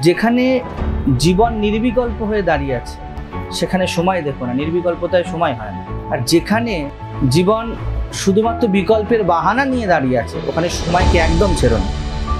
যেখানে জীবন নির্বিকল্প হয়ে দাঁড়িয়ে আছে সেখানে সময় দেখো না, নির্বিকল্পতায় সময় হয় না। আর যেখানে জীবন শুধুমাত্র বিকল্পের বাহানা নিয়ে দাঁড়িয়ে আছে ওখানে সময়কে একদম ছেড়ো না।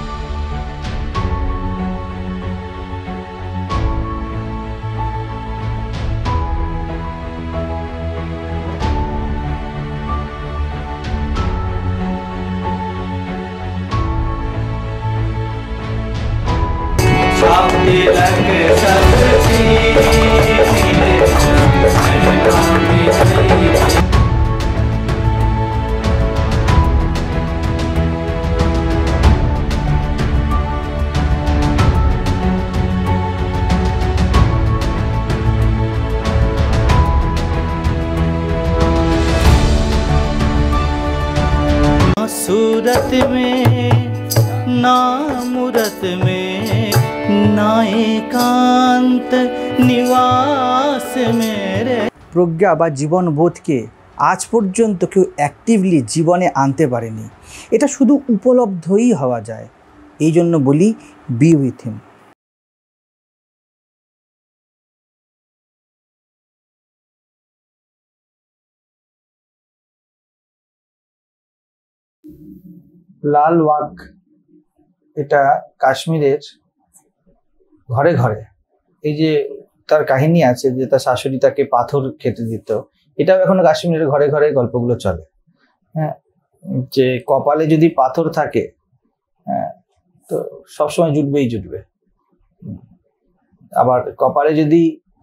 सूरत में ना मूरत में ना एकांत निवास मेरे। প্রজ্ঞা বা জীবনবোধকে আজ পর্যন্ত কেউ অ্যাক্টিভলি জীবনে আনতে পারেনি, এটা শুধু উপলব্ধই হওয়া যায়। এই জন্য বলি বি উইথ হিম। লাল বাঘ এটা কাশ্মীরের ঘরে ঘরে, এই যে তার কাহিনী আছে যে তার শাশুড়ি তাকে পাথর খেতে দিত, এটাও এখন কাশ্মীরের ঘরে ঘরে গল্পগুলো চলে। হ্যাঁ, যে কপালে যদি পাথর থাকে, হ্যাঁ, তো সবসময় জুটবেই জুটবে। আবার কপালে যদি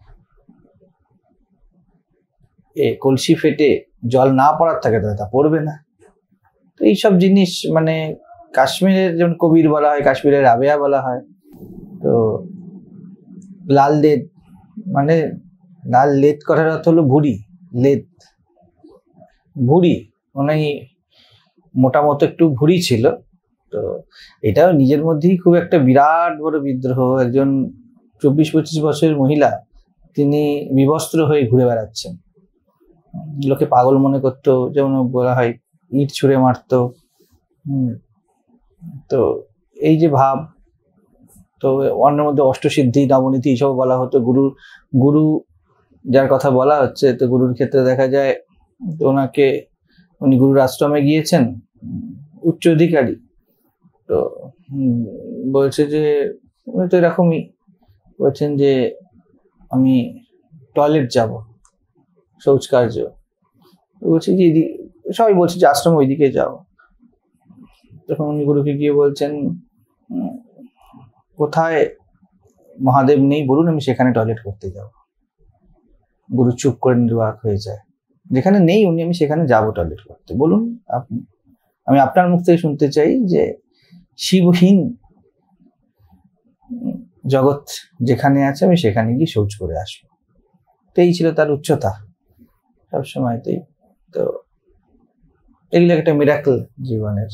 কলসি ফেটে জল না পড়ার থাকে তাহলে তা পড়বে না। তো এইসব জিনিস মানে কাশ্মীরের যেমন কবির বলা হয়, কাশ্মীরের রাবেয়া বলা হয়। তো লাল লেদ মানে লাল লেদ করার অর্থ হলো ভুঁড়ি, লেদ ভুঁড়ি, মানে মোটামতো একটু ভুঁড়ি ছিল। তো এটাও নিজের মধ্যেই খুব একটা বিরাট বড় বিদ্রোহ। একজন 24-25 বছরের মহিলা, তিনি বিবস্ত্র হয়ে ঘুরে বেড়াচ্ছেন, লোকে পাগল মনে করতো, যেমন বলা হয় ইট ছুঁড়ে মারতো। তো এই যে ভাব, তো অন্যের মধ্যে অষ্টসিদ্ধি, নবনীতি এইসব বলা হতো। গুরু যার কথা বলা হচ্ছে, তো গুরুর ক্ষেত্রে দেখা যায় তো উনি গুরুর আশ্রমে গিয়েছেন, উচ্চ অধিকারী। তো বলছে যে উনি তো এরকমই বলছেন যে আমি টয়লেট যাব, শৌচ কার্য। বলছে যে সবাই বলছে যে আশ্রম ওইদিকে যাও। তখন উনি গুরুকে গিয়ে বলছেন, কোথায় মহাদেব নেই বলুন, আমি সেখানে টয়লেট করতে যাব। গুরু চুপ করে নির্বাক হয়ে যায়। যেখানে নেই উনি, আমি সেখানে যাব টয়লেট করতে, বলুন আপনি। আমি আপনার মুখ থেকে শুনতে চাই যে শিবহীন জগৎ যেখানে আছে আমি সেখানে গিয়ে শৌচ করে আসবো। তো এই ছিল তার উচ্চতা সবসময়তেই। তো এগুলো একটা মিরাকল জীবনের।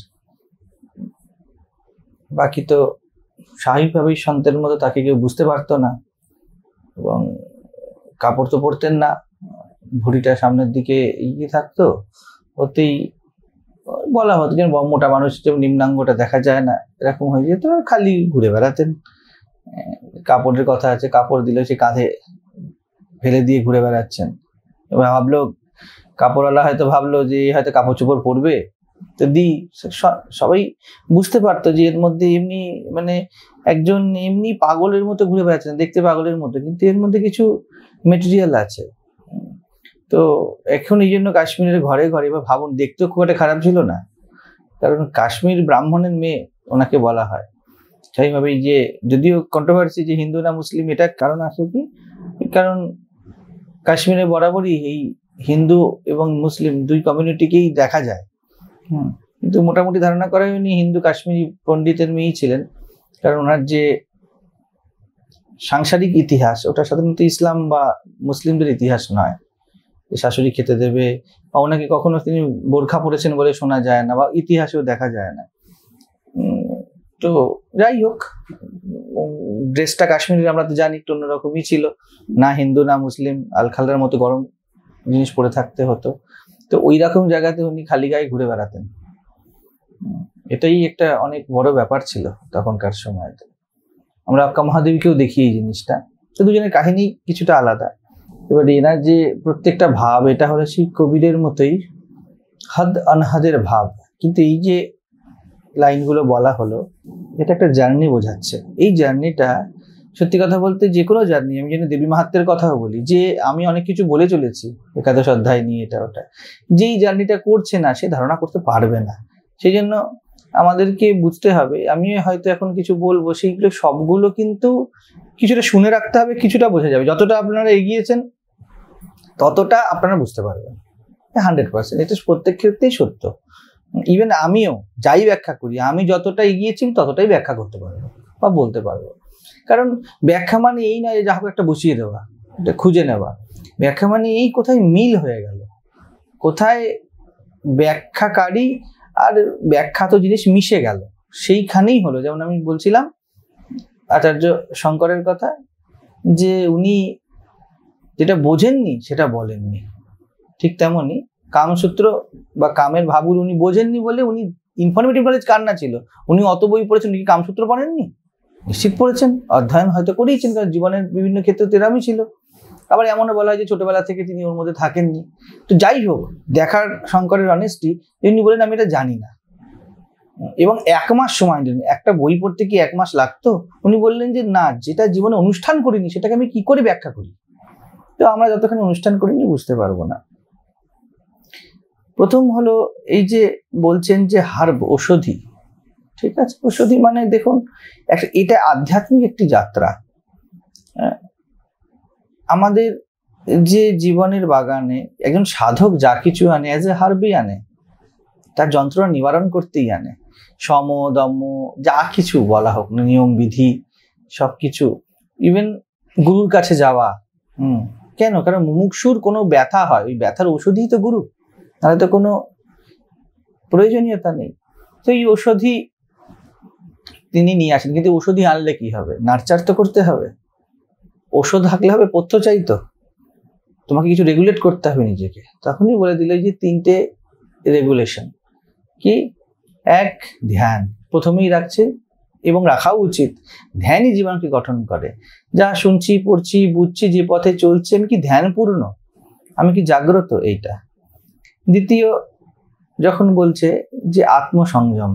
বাকি তো স্বাভাবিকভাবেই সন্তের মতো তাকে কেউ বুঝতে পারতো না, এবং কাপড় তো পরতেন না, ভুঁড়িটা সামনের দিকে এগিয়ে থাকতো। ওতেই বলা হতো যে মোটা মানুষ যেমন নিম্নাঙ্গটা দেখা যায় না, এরকম হয়ে যেত, খালি ঘুরে বেড়াতেন। কাপড়ের কথা আছে, কাপড় দিলে সে কাঁধে ফেলে দিয়ে ঘুরে বেড়াচ্ছেন। এবার ভাবলো, কাপড়ওয়ালা হয়তো ভাবলো যে হয়তো কাপড় চোপড় পরবে, তো সবাই বুঝতে পারতো যে এর মধ্যে এমনি মানে একজন এমনি পাগলের মতো ঘুরে বেড়াচ্ছেন, দেখতে পাগলের মতো, কিন্তু এর মধ্যে কিছু মেটেরিয়াল আছে। তো এখন এই জন্য কাশ্মীরের ঘরে ঘরে, বা ভাবুন, দেখতেও খুব একটা খারাপ ছিল না, কারণ কাশ্মীর ব্রাহ্মণের মেয়ে ওনাকে বলা হয়। সেইভাবে যে যদিও কন্ট্রোভার্সি যে হিন্দু না মুসলিম, এটা কারণ আছে কি, কারণ কাশ্মীরে বরাবরই এই হিন্দু এবং মুসলিম দুই কমিউনিটিকেই দেখা যায়। কিন্তু মোটামুটি ধারণা করা হয় উনি হিন্দু কাশ্মীরি পণ্ডিতের মেয়েই ছিলেন, কারণ ওনার যে সাংসারিক ইতিহাস ওটা সাধারণত ইসলাম বা মুসলিমদের ইতিহাস নয়। শাশুড়ি খেতে দেবে, বা ওনাকে কখনো তিনি বোরখা পরেছেন বলে শোনা যায় না, বা ইতিহাসেও দেখা যায় না। তো যাই হোক, ড্রেসটা কাশ্মীরের আমরা তো জানি একটু অন্যরকমই ছিল, না হিন্দু না মুসলিম, আলখাল্লার মতো গরম জিনিস পরে থাকতে হতো। তো ওই রকম জায়গাতে উনি খালি গায়ে ঘুরে বেড়াতেন। এটাই একটা অনেক বড় ব্যাপার ছিল তখনকার সময়তে। আমরা আক্কা মহাদেবীকেও দেখি এই জিনিসটা। তো দুজনের কাহিনী কিছুটা আলাদা। এবার এনার যে প্রত্যেকটা ভাব, এটা হলো সেই কবিরের মতোই হদ অনহদের ভাব। কিন্তু এই যে লাইনগুলো বলা হলো, এটা একটা জার্নি বোঝাচ্ছে। এই জার্নিটা সত্যি কথা বলতে যে কোনো জার্নি, আমি যেন দেবী মাহাত্ম্যের কথাও বলি, যে আমি অনেক কিছু বলে চলেছি একাদশ অধ্যায় নিয়ে এটা ওটা, যেই জার্নিটা করছে না সে ধারণা করতে পারবে না। সেই জন্য আমাদেরকে বুঝতে হবে, আমি হয়তো এখন কিছু বলবো, সেইগুলো সবগুলো কিন্তু কিছুটা শুনে রাখতে হবে, কিছুটা বোঝা যাবে। যতটা আপনারা এগিয়েছেন ততটা আপনারা বুঝতে পারবেন 100%। এটা প্রত্যেক ক্ষেত্রেই সত্য। ইভেন আমিও যাই ব্যাখ্যা করি, আমি যতটা এগিয়েছি ততটাই ব্যাখ্যা করতে পারবো বা বলতে পারবো। কারণ ব্যাখ্যা মানে এই নয় যে যা হোক একটা বসিয়ে দেওয়া, এটা খুঁজে নেওয়া। ব্যাখ্যা মানে এই কোথায় মিল হয়ে গেল, কোথায় ব্যাখ্যাকারী আর ব্যাখ্যাত জিনিস মিশে গেল, সেইখানেই হলো। যেমন আমি বলছিলাম আচার্য শঙ্করের কথা, যে উনি যেটা বোঝেননি সেটা বলেননি, ঠিক তেমনই কামসূত্র বা কামের ভাবগুলো উনি বোঝেননি বলে, উনি ইনফরমেটিভ নলেজ কার না ছিল, উনি অত বই পড়েছেন, উনি কি কামসূত্র পড়েননি? নিশ্চিত পড়েছেন, অধ্যয়ন হয়তো করেইছেন, কারণ জীবনের বিভিন্ন ক্ষেত্রে তেরামি ছিল। আবার এমনও বলা হয় যে ছোটবেলা থেকে তিনি ওর মধ্যে থাকেননি। তো যাই হোক, দেখার শঙ্করের অনেস্টি, উনি বলেন আমি এটা জানি না, এবং 1 মাস সময় দিলেন। একটা বই পড়তে কি 1 মাস লাগতো? উনি বললেন যে না, যেটা জীবনে অনুষ্ঠান করিনি সেটাকে আমি কি করে ব্যাখ্যা করি? তো আমরা যতক্ষণ অনুষ্ঠান করিনি বুঝতে পারবো না। প্রথম হলো এই যে বলছেন যে হার্ব, ঔষধি, ঠিক আছে। ঔষধি মানে দেখুন, এটা আধ্যাত্মিক একটি যাত্রা। আমাদের যে জীবনের বাগানে একজন সাধক যা কিছু আনে, অ্যাজ এ হার্বই আনে, তার যন্ত্রণা নিবারণ করতেই আনে। সম দম যা কিছু বলা হোক, নিয়ম বিধি সবকিছু, ইভেন গুরুর কাছে যাওয়া। কেন? কারণ মুমুক্ষুর কোনো ব্যথা হয়, ওই ব্যথার ঔষধি তো গুরু, তাহলে তো কোনো প্রয়োজনীয়তা নেই। তো এই ঔষধি তিনি নিয়ে আসেন। কিন্তু ঔষধি আনলে কি হবে? নার্চার তো করতে হবে। ওষুধ হাঁকলে হবে? পথ্য চাইতো, তোমাকে কিছু রেগুলেট করতে হবে নিজেকে। তখনই বলে দিল যে 3টে রেগুলেশন। কি? 1, ধ্যান প্রথমেই রাখছে, এবং রাখাও উচিত। ধ্যানই জীবনকে গঠন করে। যা শুনছি, পড়ছি, বুঝছি, যে পথে চলছি, আমি কি ধ্যানপূর্ণ, আমি কি জাগ্রত, এইটা। দ্বিতীয় যখন বলছে যে আত্মসংযম,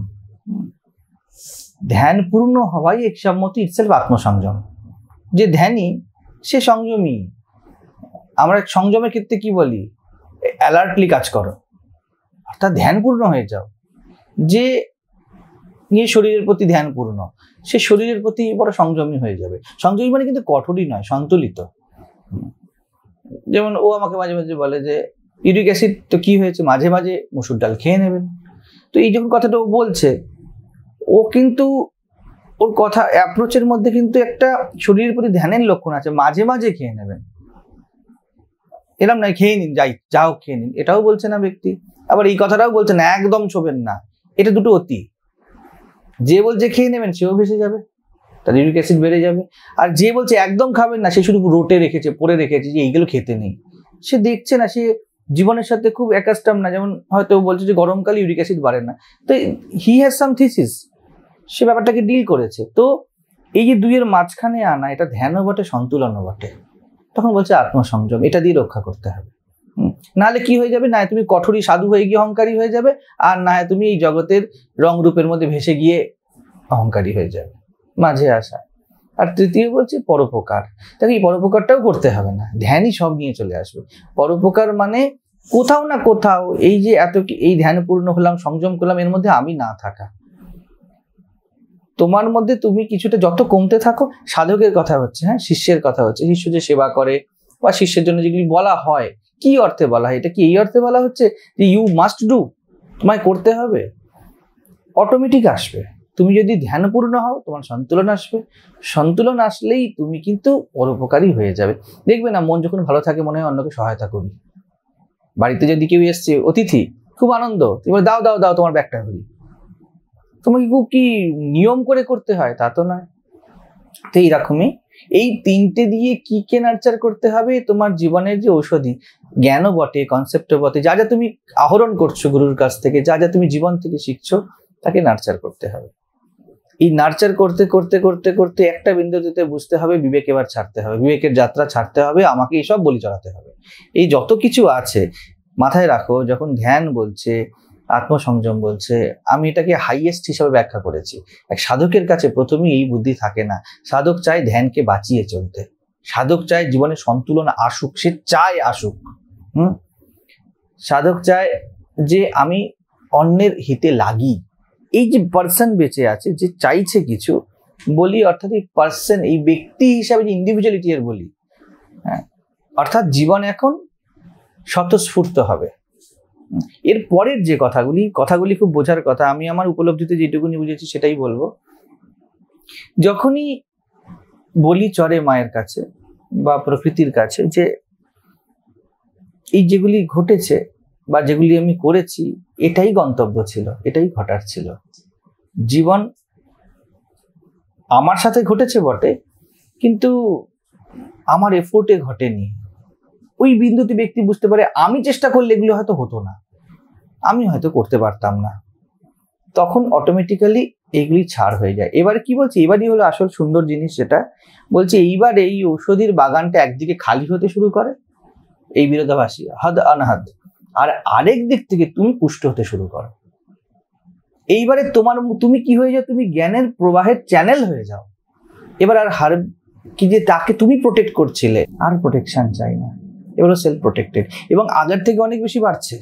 ধ্যানপূর্ণ হওয়াই একসম্মতি ইটসেলফ আত্মসংযম। যে ধ্যানী সে সংযমী। আমরা সংযমের ক্ষেত্রে কি বলি? অ্যালার্টলি কাজ করো, অর্থাৎ ধ্যানপূর্ণ হয়ে যাও। যে নিয়ে শরীরের প্রতি ধ্যানপূর্ণ, সে শরীরের প্রতি বড় সংযমী হয়ে যাবে। সংযমী মানে কিন্তু কঠোরই নয়, সন্তুলিত। যেমন ও আমাকে মাঝে মাঝে বলে যে ইউরিক অ্যাসিড তো কি হয়েছে, মাঝে মাঝে মসুর ডাল খেয়ে নেবেন। তো এই যখন কথাটা ও বলছে, ও কিন্তু ওর কথা অ্যাপ্রোচের মধ্যে কিন্তু একটা শরীরের প্রতি ধ্যানের লক্ষণ আছে। মাঝে মাঝে খেয়ে নেবেন, এরম নয় খেয়ে নিন, যাও খেয়ে নিন, এটাও বলছে না ব্যক্তি। আবার এই কথাটাও বলছে না একদম ছোবেন না, এটা দুটো অতি। যে বলছে খেয়ে নেবেন সেও ভেসে যাবে, তার ইউরিক অ্যাসিড বেড়ে যাবে। আর যে বলছে একদম খাবেন না, সে শুধু রোটে রেখেছে, পরে রেখেছে যে এইগুলো খেতে নেই। সে দেখছে না, সে জীবনের সাথে খুব অ্যাকাস্টাম না। যেমন হয়তো বলছে যে গরমকালে ইউরিক অ্যাসিড বাড়ে না, তো হি হ্যাজ সাম থিসিস, সে ব্যাপারটাকে ডিল করেছে। তো এই যে দুইয়ের মাঝখানে আনা, এটা ধ্যানও বটে, সন্তুলনও বটে। তখন বলছে আত্মসংযম, এটা দিয়ে রক্ষা করতে হবে। নাহলে কি হয়ে যাবে? না তুমি কঠোরী সাধু হয়ে গিয়ে অহংকারী হয়ে যাবে, আর না তুমি এই জগতের রং রূপের মধ্যে ভেসে গিয়ে অহংকারী হয়ে যাবে। মাঝে আসা। আর তৃতীয় বলছে পরোপকার। তাকে এই পরোপকারটাও করতে হবে না, ধ্যানই সব নিয়ে চলে আসবে। পরোপকার মানে কোথাও না কোথাও এই যে এই ধ্যানপূর্ণ হলাম, সংযম করলাম, এর মধ্যে আমি না থাকা। তোমার মধ্যে তুমি কিছুটা যত কমতে থাকো, সাধকের কথা হচ্ছে, হ্যাঁ, শিষ্যের কথা হচ্ছে। শিষ্য যে সেবা করে বা শিষ্যের জন্য যেগুলি বলা হয়, কি অর্থে বলা হয়? এটা কি এই অর্থে বলা হচ্ছে যে ইউ মাস্ট ডু, তোমায় করতে হবে? অটোমেটিক আসবে। তুমি যদি ধ্যানপূর্ণ হও, তোমার সন্তুলন আসবে। সন্তুলন আসলেই তুমি কিন্তু পরোপকারী হয়ে যাবে। দেখবে না, মন যখন ভালো থাকে মনে হয় অন্যকে সহায়তা করি। বাড়িতে যদি কেউ এসছে, অতিথি, খুব আনন্দ, তুমি দাও দাও দাও তোমার ব্যাগটা ধরি। তোমাকে খুব কি নিয়ম করে করতে হয়? তা তো নয়। তো এইরকমই এই 3টে দিয়ে কি কে নার্চার করতে হবে? তোমার জীবনের যে ঔষধি জ্ঞানও বটে, কনসেপ্টও বটে, যা যা তুমি আহরণ করছো গুরুর কাছ থেকে, যা যা তুমি জীবন থেকে শিখছো, তাকে নার্চার করতে হবে। এই নার্চার করতে করতে করতে করতে একটা বিন্দুতে বুঝতে হবে বিবেক এবার ছাড়তে হবে, বিবেকের যাত্রা ছাড়তে হবে, আমাকে এইসব বলি চড়াতে হবে। এই যত কিছু আছে মাথায় রাখো, যখন ধ্যান বলছে, আত্মসংযম বলছে, আমি এটাকে হাইয়েস্ট হিসাবে ব্যাখ্যা করেছি। এক সাধকের কাছে প্রথমেই এই বুদ্ধি থাকে না। সাধক চায় ধ্যানকে বাঁচিয়ে চলতে, সাধক চায় জীবনে সন্তুলন আসুক, সে চায় আসুক। সাধক চায় যে আমি অন্যের হিতে লাগি। এই যে পার্সন বেঁচে আছে, যে চাইছে কিছু বলি, অর্থাৎ এই পার্সন, এই ব্যক্তি হিসাবে যে ইন্ডিভিজুয়ালিটি এর বলি, হ্যাঁ, অর্থাৎ জীবন এখন স্বতঃস্ফূর্ত হবে। এর পরের যে কথাগুলি খুব বোঝার কথা। আমি আমার উপলব্ধিতে যেটুকুনি বুঝেছি সেটাই বলবো। যখনই বলি চড়ে মায়ের কাছে বা প্রকৃতির কাছে যে এই যেগুলি ঘটেছে বা যেগুলি আমি করেছি, এটাই গন্তব্য ছিল, এটাই ঘটার ছিল। জীবন আমার সাথে ঘটেছে বটে, কিন্তু আমার এফোর্টে ঘটেনি। ওই বিন্দুতে ব্যক্তি বুঝতে পারে আমি চেষ্টা করলে এগুলো হয়তো হতো না, আমি হয়তো করতে পারতাম না। তখন অটোমেটিক্যালি এগুলি ছাড় হয়ে যায়। এবারে কি বলছে, এবারই হলো আসল সুন্দর জিনিস, যেটা বলছে এইবার এই ঔষধির বাগানটা একদিকে খালি হতে শুরু করে, এই বিরোধাভাসী হদ অনহদ, আর আরেক দিক থেকে তুমি পুষ্ট হতে শুরু করো। এইবারে তুমি কি হয়ে যাও, তুমি জ্ঞানের প্রবাহের চ্যানেল হয়ে যাও। এবার আর কি যে তাকে তুমি প্রোটেক্ট করছিলে, আর প্রোটেকশন চাই না, এবারও সেলফ প্রোটেক্টেড, এবং আগের থেকে অনেক বেশি বাড়ছে।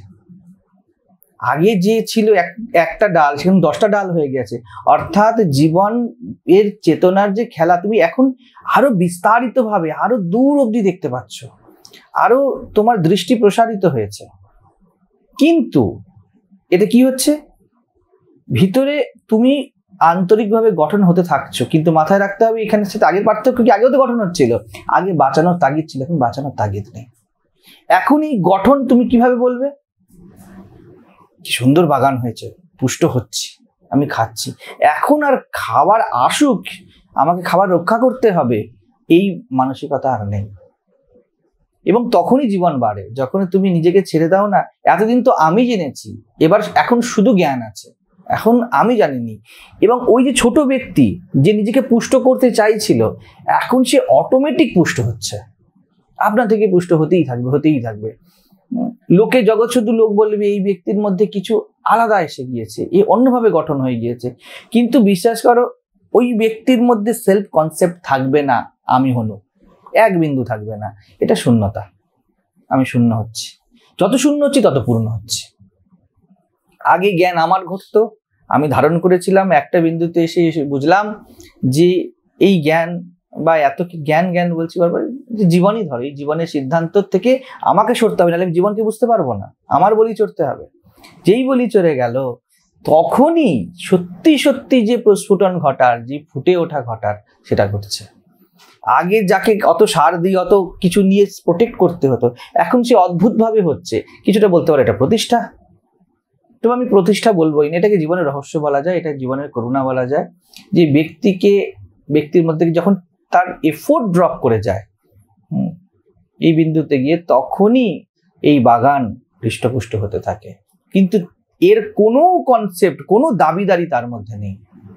আগে যে ছিল একটা ডাল, সেখানে 10টা ডাল হয়ে গেছে। অর্থাৎ জীবন এর চেতনার যে খেলা, তুমি এখন আরো বিস্তারিত ভাবে, আরো দূর অবধি দেখতে পাচ্ছ, আরো তোমার দৃষ্টি প্রসারিত হয়েছে। কিন্তু এটা কি হচ্ছে, ভিতরে তুমি আন্তরিকভাবে গঠন হতে থাকছো, কিন্তু মাথায় রাখতে হবে এখানে সাথে আগের পার্থক্য কি, আগেও তো গঠন হচ্ছিল, আগে বাঁচানোর তাগিদ ছিল, এখন বাঁচানোর তাগিদ নেই। এখন এই গঠন তুমি কিভাবে বলবে, কি সুন্দর বাগান হয়েছে, পুষ্ট হচ্ছি, আমি খাচ্ছি, এখন আর খাবার আসুক, আমাকে খাবার রক্ষা করতে হবে, এই মানসিকতা আর নেই। এবং তখনই জীবন বাড়ে, যখন তুমি নিজেকে ছেড়ে দাও না, এতদিন তো আমি জেনেছি, এখন শুধু জ্ঞান আছে, এখন আমি জানিনি। এবং ওই যে ছোট ব্যক্তি যে নিজেকে পুষ্ট করতে চাইছিল, এখন সে অটোমেটিক পুষ্ট হচ্ছে, আপনা থেকে পুষ্ট হতেই থাকবে। লোকে জগৎ শুধু লোক বলবে এই ব্যক্তির মধ্যে কিছু আলাদা এসে গিয়েছে, এ অন্যভাবে গঠন হয়ে গিয়েছে, কিন্তু বিশ্বাস করো ওই ব্যক্তির মধ্যে সেলফ কনসেপ্ট থাকবে না, আমি হলো, এক বিন্দু থাকবে না। এটা শূন্যতা, আমি শূন্য হচ্ছি, যত শূন্য হচ্ছি তত পূর্ণ হচ্ছি। আগে জ্ঞান আমার ঘটতো, আমি ধারণ করেছিলাম, একটা বিন্দুতে এসে বুঝলাম যে এই জ্ঞান বা এত কি জ্ঞান বলছি বারবার, যে জীবনই ধরো, এই জীবনের সিদ্ধান্ত থেকে আমাকে সরতে হবে, নাহলে আমি জীবনকে বুঝতে পারবো না, আমার বলি চড়তে হবে। যেই বলি চড়ে গেল, তখনই সত্যি সত্যি যে প্রস্ফুটন ঘটার, যে ফুটে ওঠা ঘটার, সেটা ঘটছে। আগে যাকে অত সার দিয়ে অত কিছু নিয়ে প্রোটেক্ট করতে হতো, এখন সে অদ্ভুতভাবে হচ্ছে। কিছুটা বলতে পারে এটা প্রতিষ্ঠা, তবে আমি প্রতিষ্ঠা বলবোই না, এটাকে জীবনের রহস্য বলা যায়, এটা জীবনের করুণা বলা যায়। যে ব্যক্তির মধ্যে যখন তার এফোর্ট ড্রপ করে যায় এই বিন্দুতে গিয়ে, তখনই এই বাগান হৃষ্টপুষ্ট হতে থাকে। কিন্তু এর কোনো কনসেপ্ট, কোনো দাবিদারি তার মধ্যে নেই।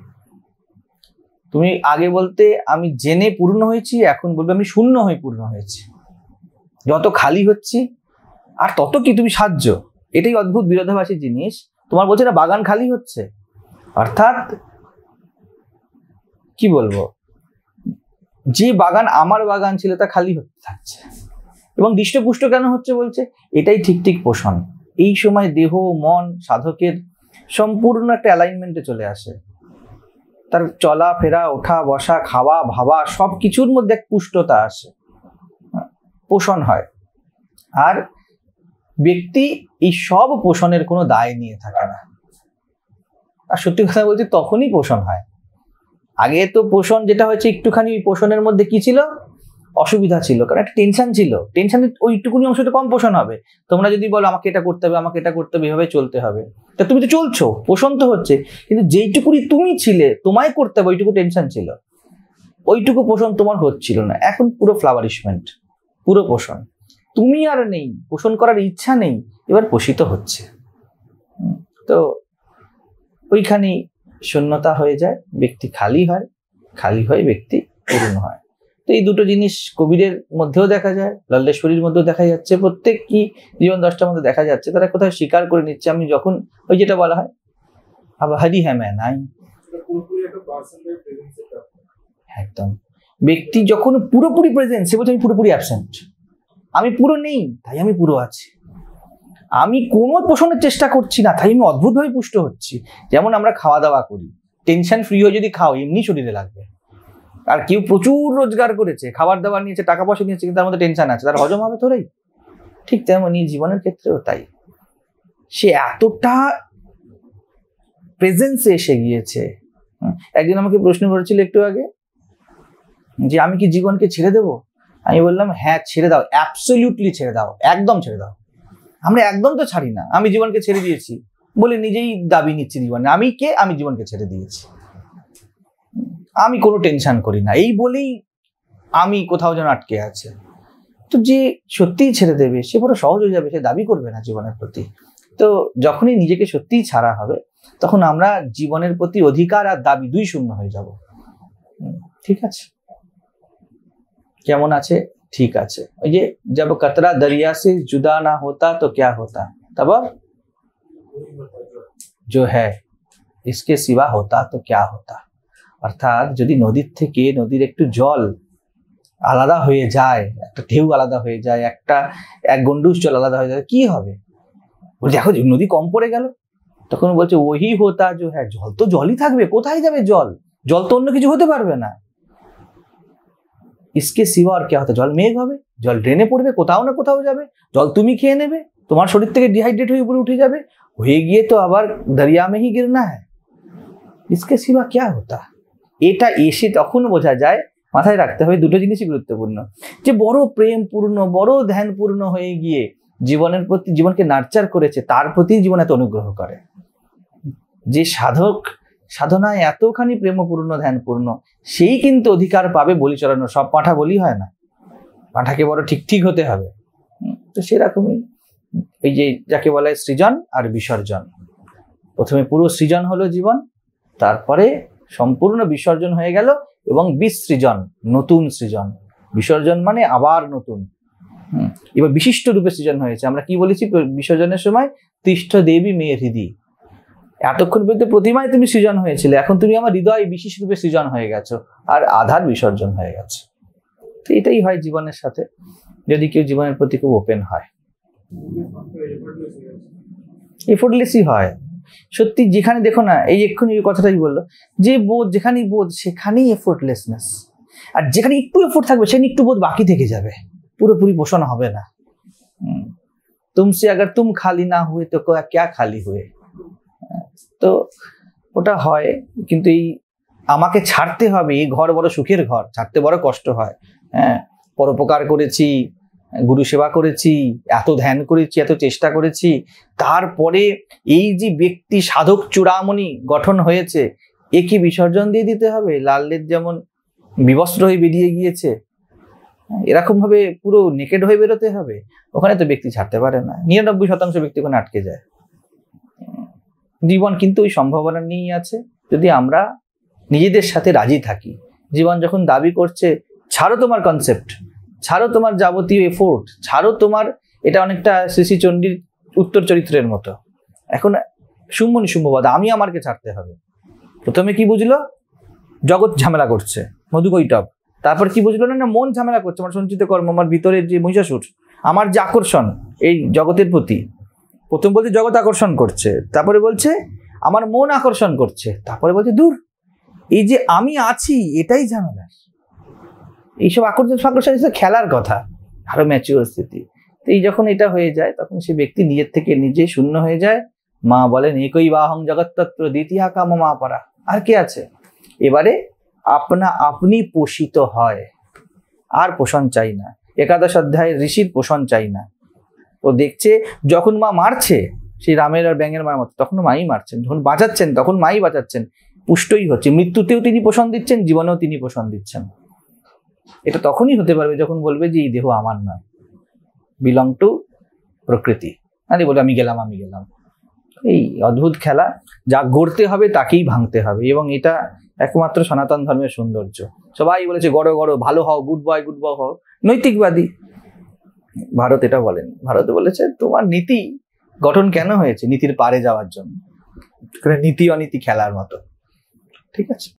তুমি আগে বলতে আমি জেনে পূর্ণ হয়েছি, এখন বলবে আমি শূন্য হয়ে পূর্ণ হয়েছি। যত খালি হচ্ছি আর তত কি তুমি সাহায্য, এটাই অদ্ভুত বিরোধাভাসী জিনিস। তোমার বলছে না বাগান খালি হচ্ছে, অর্থাৎ কি বলবো, যে বাগান আমার বাগান ছিল তা খালি হতে থাকছে। এবং দৃষ্টপুষ্ট কেন হচ্ছে বলছে, এটাই ঠিক পোষণ। এই সময় দেহ মন সাধকের সম্পূর্ণ একটা অ্যালাইনমেন্টে চলে আসে, তার চলা ফেরা, ওঠা বসা, খাওয়া ভাবা সবকিছুর মধ্যে এক পুষ্টতা আসে, পোষণ হয়। আর ব্যক্তি এই সব পোষণের কোনো দায় নিয়ে থাকে না। আর সত্যি কথা বলছি, তখনই পোষণ হয়। আগে তো পোষণ যেটা হচ্ছে, একটুখানি পোষণের মধ্যে কি ছিল, অসুবিধা ছিল, কারণ একটা টেনশন ছিল। টেনশনের ওইটুকুনি অংশটা কম পোষণ হবে। তোমরা যদি বলো আমাকে এটা করতে হবে, আমাকে এটা করতে হবে, এভাবে চলতে হবে, তা তুমি তো চলছো, পোষণ তো হচ্ছে। কিন্তু যেইটুকুনি তুমি ছিলে, তোমায় করতে হবে, ওইটুকু টেনশন ছিল, ওইটুকু পোষণ তোমার হচ্ছিল না। এখন পুরো ফ্লাওয়ারিশমেন্ট, পুরো পোষণ। তুমি আর নেই, পোষণ করার ইচ্ছা নেই, এবার পোষিত হচ্ছে। তো ওইখানে শূন্যতা হয়ে যায়, ব্যক্তি খালি হয়, খালি হয়ে ব্যক্তি পূর্ণ হয়। তো এই দুটো জিনিস কবিরের মধ্যেও দেখা যায়, লল্লেশ্বরীর মধ্যেও দেখা যাচ্ছে, প্রত্যেক কি জীবন দশটার মধ্যে দেখা যাচ্ছে। তারা কোথাও স্বীকার করে নিচ্ছে আমি যখন ওই যেটা বলা হয় আবার হারি হ্যাঁ ম্যান নাই, একদম ব্যক্তি যখন পুরোপুরি প্রেজেন্ট, সে বলছে আমি পুরোপুরি অ্যাবসেন্ট, আমি পুরো নেই তাই আমি পুরো আছি, আমি কোনো পোষণের চেষ্টা করছি না তাই আমি অদ্ভুতভাবে পুষ্ট হচ্ছি। যেমন আমরা খাওয়া দাওয়া করি, টেনশন ফ্রি হয়ে যদি খাও এমনি শরীরে লাগবে। আর কেউ প্রচুর রোজগার করেছে, খাবার দাবার নিয়েছে, টাকা পয়সা নিয়েছে, কিন্তু তার মধ্যে টেনশন আছে, তার হজম হবে তোরাই। ঠিক তেমনই জীবনের ক্ষেত্রেও তাই, সে এতটা প্রেজেন্সে এসে গিয়েছে। একদিন আমাকে প্রশ্ন করেছিল একটু আগে যে আমি কি জীবনকে ছেড়ে দেবো? আমি বললাম হ্যাঁ ছেড়ে দাও, অ্যাবসলিউটলি ছেড়ে দাও, একদম ছেড়ে দাও। আমরা একদম তো ছাড়ি না, আমি জীবনকে ছেড়ে দিয়েছি বলে নিজেই দাবি নিচ্ছি জীবনে, আমি কে, আমি জীবনকে ছেড়ে দিয়েছি, আমি কোনো টেনশন করি না, এই বলেই আমি কোথাও যেন আটকে আছে। তো যে সত্যিই ছেড়ে দেবে সে বড় সহজ হয়ে যাবে, সে দাবি করবে না জীবনের প্রতি। তো যখনই নিজেকে সত্যিই ছাড়া হবে তখন আমরা জীবনের প্রতি অধিকার আর দাবি দুই শূন্য হয়ে যাব। ঠিক আছে, কেমন আছে? ঠিক আছে। ওই যে जब कतरा दरिया से जुदा ना होता तो क्या होता, तब जो है इसके सिवा होता तो क्या होता। অর্থাৎ যদি নদীর থেকে নদীর একটু জল আলাদা হয়ে যায়, একটা ঢেউ আলাদা হয়ে যায়, এক গন্ডুস জল আলাদা হয়ে যায়, কি হবে? দেখো নদী কম পড়ে গেল, তখন বলছে ওহি হোতা जो है, জল তো জলই থাকবে, কোথায় যাবে জল? জল তো অন্য কিছু হতে পারবে না। इसके सिवा और क्या होता, জল মেঘ হবে, জল ড্রেনে পড়বে, কোথাও না কোথাও যাবে, জল তুমি খেয়ে নেবে, তোমার শরীর থেকে ডিহাইড্রেট হয়ে উপরে উঠে যাবে, হয়ে গিয়ে তো আবার দরিয়া में ही गिरना है। इसके सिवा क्या होता। এটা এসে তখন বোঝা যায়, মাথায় রাখতে হবে দুটো জিনিসই গুরুত্বপূর্ণ, যে বড় প্রেমপূর্ণ, বড় ধ্যানপূর্ণ হয়ে গিয়ে জীবনের প্রতি, জীবনকে নার্চার করেছে, তার প্রতি জীবন এত অনুগ্রহ করে। যে সাধক সাধনায় এতখানি প্রেমপূর্ণ ধ্যানপূর্ণ, সেই কিন্তু অধিকার পাবে বলি চড়ানো। সব পাঁঠা বলি হয় না, পাঁঠাকে বড় ঠিক ঠিক হতে হবে। তো সেরকমই এই যে যাকে বলা হয় সৃজন আর বিসর্জন, প্রথমে পুরো সৃজন হলো জীবন, তারপরে সম্পূর্ণ বিসর্জন হয়ে গেল, এবং বিসৃজন, নতুন সৃজন। বিসর্জন মানে আবার নতুন। এবার বিশিষ্ট রূপে সৃজন হয়েছে। আমরা কি বলেছি বিসর্জনের সময়? তিষ্ঠ দেবী মেয়ে হৃদি। এতক্ষণ পর্যন্ত প্রতিমায় তুমি সৃজন হয়েছিলে, এখন তুমি আমার হৃদয় বিশেষ রূপে সৃজন হয়ে গেছো, আর আধার বিসর্জন হয়ে গেছে। তো এটাই হয় জীবনের সাথে, যদি কেউ জীবনের প্রতি খুব ওপেন হয়। এফোর্টলেসই হয় সত্যি। যেখানে দেখো না, এই এক্ষুনি এই কথাটাই বললো, যে বোধ, যেখানেই বোধ সেখানেই এফোর্টলেসনেস। আর যেখানে একটু এফোর্ট থাকবে সেখানে একটু বোধ বাকি থেকে যাবে, পুরোপুরি পোষণ হবে না। তুমসে আগার তুম খালি না হুয়ে তো ক্যা খালি হুয়ে। তো ওটা হয়, কিন্তু এই আমাকে ছাড়তে হবে, এই ঘর বড় সুখের ঘর, ছাড়তে বড় কষ্ট হয়। হ্যাঁ, পরোপকার করেছি, গুরু সেবা করেছি, এত ধ্যান করেছি, এত চেষ্টা করেছি, তারপরে এই যে ব্যক্তি সাধক চূড়ামণি গঠন হয়েছে, একে বিসর্জন দিয়ে দিতে হবে। লালের যেমন বিবস্ত্র হয়ে বেরিয়ে গিয়েছে, এরকম ভাবে পুরো নেকেড হয়ে বেরোতে হবে, ওখানে তো ব্যক্তি ছাড়তে পারে না। 99% ব্যক্তি ওখানে আটকে যায়। জীবন কিন্তু ওই সম্ভাবনা নিয়েই আছে, যদি আমরা নিজেদের সাথে রাজি থাকি। জীবন যখন দাবি করছে ছাড়ো তোমার কনসেপ্ট, ছাড়ো তোমার যাবতীয় এফোর্ট, ছাড়ো তোমার, এটা অনেকটা শ্রী চণ্ডীর উত্তর চরিত্রের মতো। এখন শুম্ভনি শুম্ভবাদ, আমি আমারকে ছাড়তে হবে। প্রথমে কি বুঝলো? জগৎ ঝামেলা করছে, মধুকৈটব। তারপর কি বুঝলো? না মন ঝামেলা করছে, আমার সঞ্চিত কর্ম, আমার ভিতরের যে মহিষাসুর, আমার যে আকর্ষণ এই জগতের প্রতি। প্রথম বলছে জগৎ আকর্ষণ করছে, তারপরে বলছে আমার মন আকর্ষণ করছে, তারপরে বলছে দূর, এই যে আমি আছি এটাই ঝামেলা। এইসব আকর্ষণ খেলার কথা, আরো ম্যাচিওর স্থিতি। তো এই যখন এটা হয়ে যায়, তখন সে ব্যক্তি নিজের থেকে নিজে শূন্য হয়ে যায়। মা বলেন একই বাহং জগত্তত্ত্ব দ্বিতীয়া কাম মা পরা, আর কে আছে? এবারে আপনা আপনি পোষিত হয়, আর পোষণ চাই না। একাদশ অধ্যায়ের ঋষির পোষণ চাই না। ও দেখছে যখন মা মারছে, সেই রামের আর ব্যাঙের মার মতো, তখন মাই মারছেন, যখন বাঁচাচ্ছেন তখন মাই বাঁচাচ্ছেন, পুষ্টই হচ্ছে। মৃত্যুতেও তিনি পোষণ দিচ্ছেন, জীবনেও তিনি পোষণ দিচ্ছেন। এটা তখনই হতে পারবে যখন বলবে যে এই দেহ আমার নয়, বিলং টু প্রকৃতি। আরে বলে আমি গেলাম, এই অদ্ভুত খেলা, যা গড়তে হবে তাকেই ভাঙতে হবে, এবং এটা একমাত্র সনাতন ধর্মের সৌন্দর্য। সবাই বলেছে গড়ো গড়ো, ভালো হও, গুড বয় হও, নৈতিকবাদী। ভারত এটা বলেন, ভারত বলেছে তোমার নীতি গঠন কেন হয়েছে? নীতির পারে যাওয়ার জন্য, নীতি অনীতি খেলার মতো। ঠিক আছে।